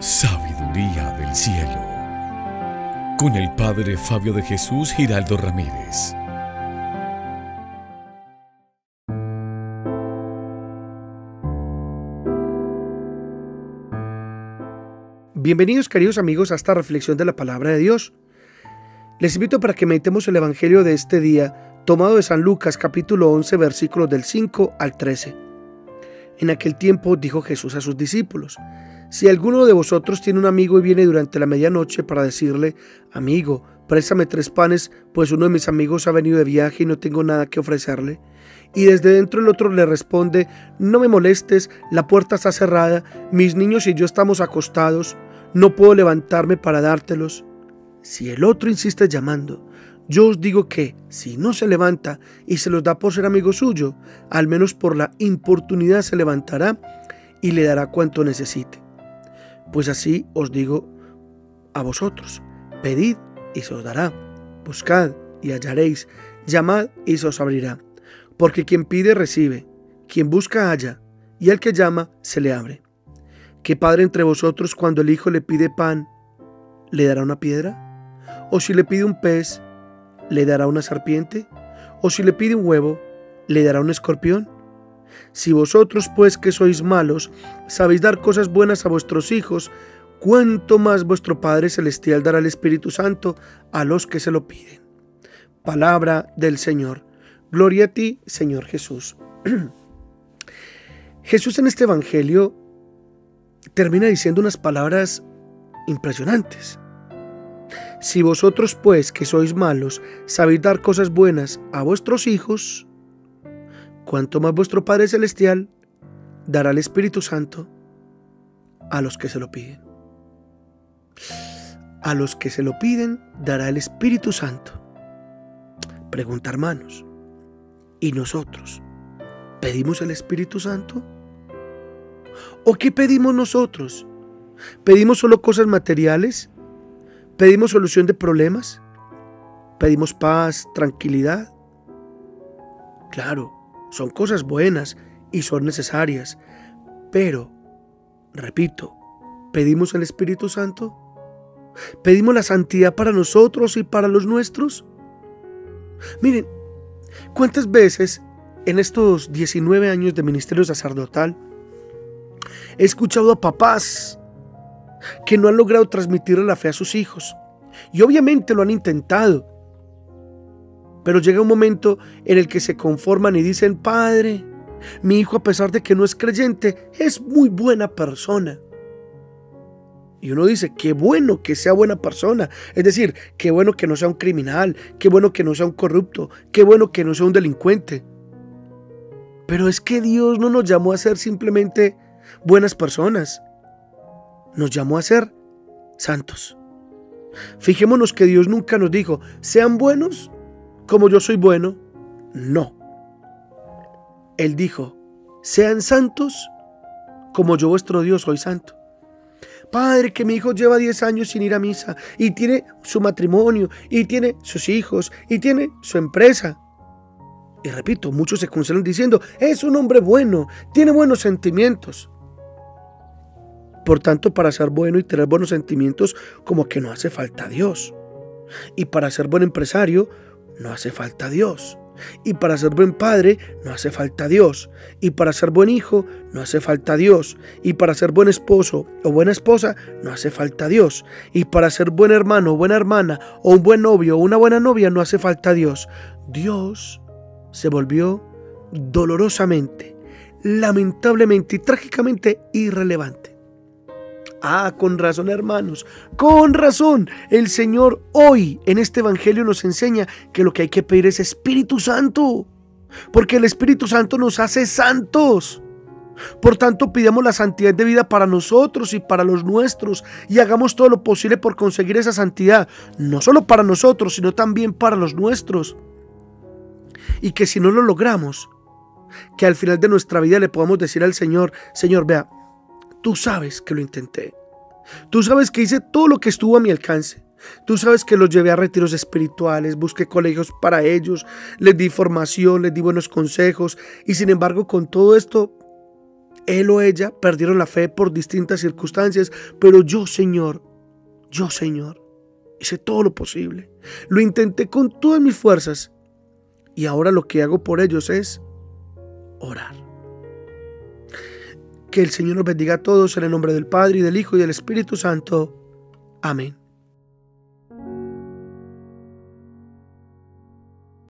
Sabiduría del cielo, con el Padre Fabio de Jesús Giraldo Ramírez. Bienvenidos, queridos amigos, a esta reflexión de la palabra de Dios. Les invito para que meditemos el evangelio de este día, tomado de San Lucas, capítulo 11, versículos del 5 al 13. En aquel tiempo dijo Jesús a sus discípulos: si alguno de vosotros tiene un amigo y viene durante la medianoche para decirle: amigo, préstame 3 panes, pues uno de mis amigos ha venido de viaje y no tengo nada que ofrecerle, y desde dentro el otro le responde: no me molestes, la puerta está cerrada, mis niños y yo estamos acostados, no puedo levantarme para dártelos. Si el otro insiste llamando, yo os digo que, si no se levanta y se los da por ser amigo suyo, al menos por la importunidad se levantará y le dará cuanto necesite. Pues así os digo a vosotros: pedid y se os dará, buscad y hallaréis, llamad y se os abrirá. Porque quien pide recibe, quien busca halla, y al que llama se le abre. ¿Qué padre entre vosotros, cuando el hijo le pide pan, le dará una piedra? ¿O si le pide un pez, le dará una serpiente? ¿O si le pide un huevo, le dará un escorpión? Si vosotros, pues, que sois malos, sabéis dar cosas buenas a vuestros hijos, ¿cuánto más vuestro Padre Celestial dará el Espíritu Santo a los que se lo piden? Palabra del Señor. Gloria a ti, Señor Jesús. Jesús en este evangelio termina diciendo unas palabras impresionantes. Si vosotros, pues, que sois malos, sabéis dar cosas buenas a vuestros hijos, ¿cuánto más vuestro Padre Celestial dará el Espíritu Santo a los que se lo piden? A los que se lo piden dará el Espíritu Santo. Pregunta, hermanos, ¿y nosotros pedimos el Espíritu Santo? ¿O qué pedimos nosotros? ¿Pedimos solo cosas materiales? ¿Pedimos solución de problemas? ¿Pedimos paz, tranquilidad? Claro, son cosas buenas y son necesarias, pero, repito, ¿pedimos el Espíritu Santo? ¿Pedimos la santidad para nosotros y para los nuestros? Miren, ¿cuántas veces en estos 19 años de ministerio sacerdotal he escuchado a papás que no han logrado transmitirle la fe a sus hijos? Y obviamente lo han intentado, pero llega un momento en el que se conforman y dicen: Padre, mi hijo, a pesar de que no es creyente, es muy buena persona. Y uno dice: qué bueno que sea buena persona. Es decir, qué bueno que no sea un criminal, qué bueno que no sea un corrupto, qué bueno que no sea un delincuente. Pero es que Dios no nos llamó a ser simplemente buenas personas. Nos llamó a ser santos. Fijémonos que Dios nunca nos dijo: sean buenos como yo soy bueno. No. Él dijo: sean santos como yo, vuestro Dios, soy santo. Padre, que mi hijo lleva 10 años sin ir a misa y tiene su matrimonio y tiene sus hijos y tiene su empresa. Y repito, muchos se consuelan diciendo: es un hombre bueno, tiene buenos sentimientos. Por tanto, para ser bueno y tener buenos sentimientos, como que no hace falta Dios. Y para ser buen empresario, no hace falta Dios. Y para ser buen padre, no hace falta Dios. Y para ser buen hijo, no hace falta Dios. Y para ser buen esposo o buena esposa, no hace falta Dios. Y para ser buen hermano o buena hermana, o un buen novio o una buena novia, no hace falta Dios. Dios se volvió dolorosamente, lamentablemente y trágicamente irrelevante. Ah, con razón, hermanos, con razón. El Señor hoy en este evangelio nos enseña que lo que hay que pedir es Espíritu Santo, porque el Espíritu Santo nos hace santos. Por tanto, pidamos la santidad de vida para nosotros y para los nuestros, y hagamos todo lo posible por conseguir esa santidad, no solo para nosotros, sino también para los nuestros. Y que si no lo logramos, que al final de nuestra vida le podamos decir al Señor: Señor, vea, tú sabes que lo intenté. Tú sabes que hice todo lo que estuvo a mi alcance. Tú sabes que los llevé a retiros espirituales, busqué colegios para ellos, les di formación, les di buenos consejos. Y sin embargo, con todo esto, Él o ella perdieron la fe por distintas circunstancias, pero yo, Señor, hice todo lo posible. Lo intenté con todas mis fuerzas y ahora lo que hago por ellos es orar. Que el Señor nos bendiga a todos en el nombre del Padre, y del Hijo, y del Espíritu Santo. Amén.